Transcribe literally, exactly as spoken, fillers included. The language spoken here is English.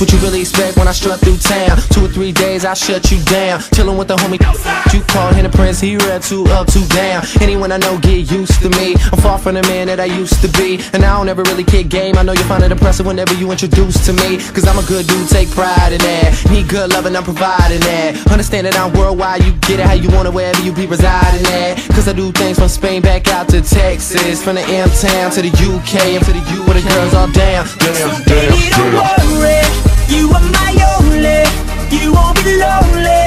What you really expect when I strut through town? Two or three days I shut you down. Chillin' with the homie you call him the prince. He read two up, two down. Anyone I know get used to me. I'm far from the man that I used to be, and I don't ever really kick game. I know you find it impressive whenever you introduce to me, cause I'm a good dude, take pride in that. Need good loving, I'm providing that. Understand that I'm worldwide, you get it how you want it, wherever you be residing at. Cause I do things from Spain back out to Texas, from the M-Town to the U K and to the U where the girls all down. Damn, so baby, don't worry, you are my only. You won't be lonely.